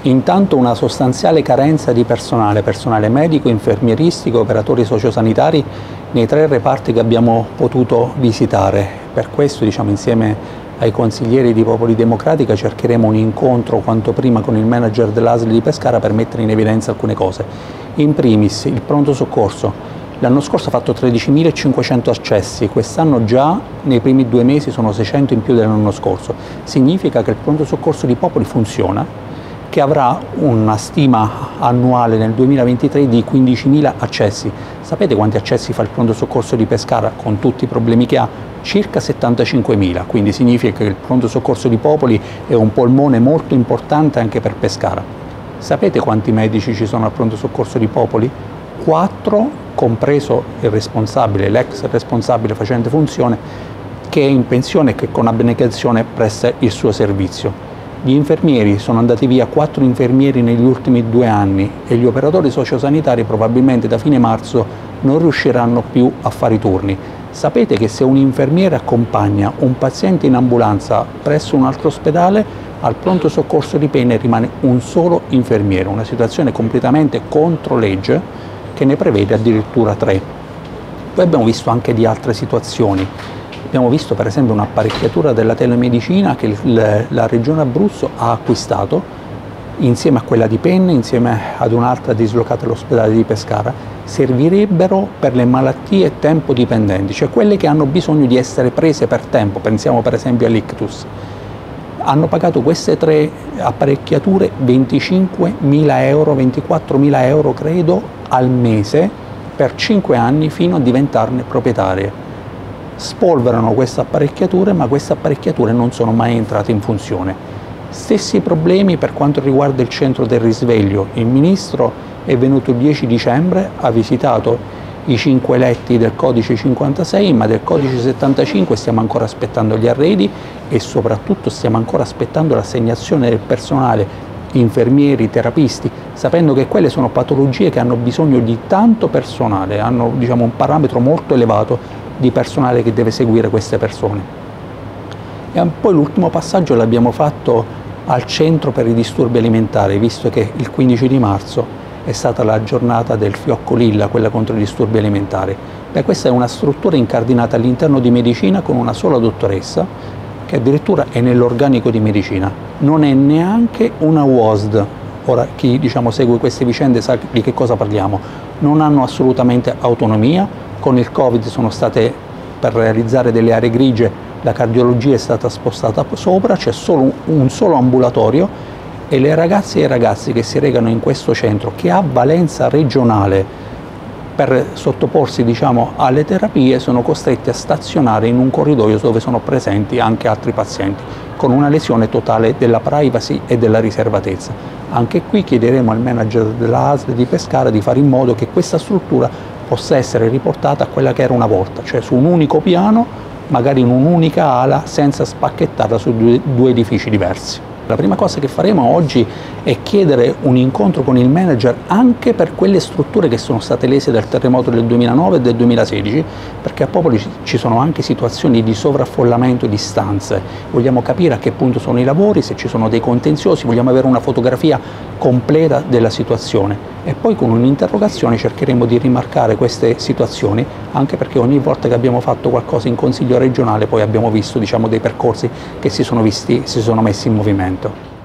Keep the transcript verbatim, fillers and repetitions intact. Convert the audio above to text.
Intanto una sostanziale carenza di personale, personale medico, infermieristico, operatori sociosanitari nei tre reparti che abbiamo potuto visitare. Per questo, diciamo, insieme ai consiglieri di Popoli Democratica cercheremo un incontro quanto prima con il manager dell'A S L di Pescara per mettere in evidenza alcune cose. In primis il pronto soccorso. L'anno scorso ha fatto tredicimilacinquecento accessi, quest'anno già nei primi due mesi sono seicento in più dell'anno scorso. Significa che il pronto soccorso di Popoli funziona, che avrà una stima annuale nel duemilaventitré di quindicimila accessi. Sapete quanti accessi fa il pronto soccorso di Pescara con tutti i problemi che ha? Circa settantacinquemila, quindi significa che il pronto soccorso di Popoli è un polmone molto importante anche per Pescara. Sapete quanti medici ci sono al pronto soccorso di Popoli? Quattro, compreso il responsabile, l'ex responsabile facente funzione, che è in pensione e che con abnegazione presta il suo servizio. Gli infermieri, sono andati via quattro infermieri negli ultimi due anni e gli operatori sociosanitari probabilmente da fine marzo non riusciranno più a fare i turni. Sapete che se un infermiere accompagna un paziente in ambulanza presso un altro ospedale, al pronto soccorso di Penne rimane un solo infermiere, una situazione completamente contro legge che ne prevede addirittura tre. Poi abbiamo visto anche di altre situazioni. Abbiamo visto per esempio un'apparecchiatura della telemedicina che la Regione Abruzzo ha acquistato insieme a quella di Penne, insieme ad un'altra dislocata all'ospedale di Pescara, servirebbero per le malattie tempo-dipendenti, cioè quelle che hanno bisogno di essere prese per tempo. Pensiamo per esempio all'ictus. Hanno pagato queste tre apparecchiature venticinquemila euro, ventiquattromila euro credo al mese per cinque anni fino a diventarne proprietarie. Spolverano queste apparecchiature, ma queste apparecchiature non sono mai entrate in funzione. Stessi problemi per quanto riguarda il centro del risveglio. Il ministro è venuto il dieci dicembre, ha visitato i cinque letti del codice cinquantasei, ma del codice settantacinque stiamo ancora aspettando gli arredi e soprattutto stiamo ancora aspettando l'assegnazione del personale, infermieri, terapisti, sapendo che quelle sono patologie che hanno bisogno di tanto personale, hanno, diciamo, un parametro molto elevato di personale che deve seguire queste persone. E poi l'ultimo passaggio l'abbiamo fatto al centro per i disturbi alimentari, visto che il quindici di marzo è stata la giornata del fiocco lilla, quella contro i disturbi alimentari. Beh, questa è una struttura incardinata all'interno di medicina con una sola dottoressa, che addirittura è nell'organico di medicina. Non è neanche una U O S D. Ora, chi, diciamo, segue queste vicende sa di che cosa parliamo. Non hanno assolutamente autonomia. Con il Covid sono state, per realizzare delle aree grigie, la cardiologia è stata spostata sopra, c'è solo un solo ambulatorio e le ragazze e i ragazzi che si recano in questo centro, che ha valenza regionale per sottoporsi, diciamo, alle terapie, sono costretti a stazionare in un corridoio dove sono presenti anche altri pazienti, con una lesione totale della privacy e della riservatezza. Anche qui chiederemo al manager della A S L di Pescara di fare in modo che questa struttura possa essere riportata a quella che era una volta, cioè su un unico piano, magari in un'unica ala, senza spacchettarla su due, due edifici diversi. La prima cosa che faremo oggi è chiedere un incontro con il manager anche per quelle strutture che sono state lese dal terremoto del duemilanove e del duemilasedici, perché a Popoli ci sono anche situazioni di sovraffollamento di stanze. Vogliamo capire a che punto sono i lavori, se ci sono dei contenziosi, vogliamo avere una fotografia completa della situazione e poi con un'interrogazione cercheremo di rimarcare queste situazioni, anche perché ogni volta che abbiamo fatto qualcosa in Consiglio regionale poi abbiamo visto, diciamo, dei percorsi che si sono visti, si sono messi in movimento.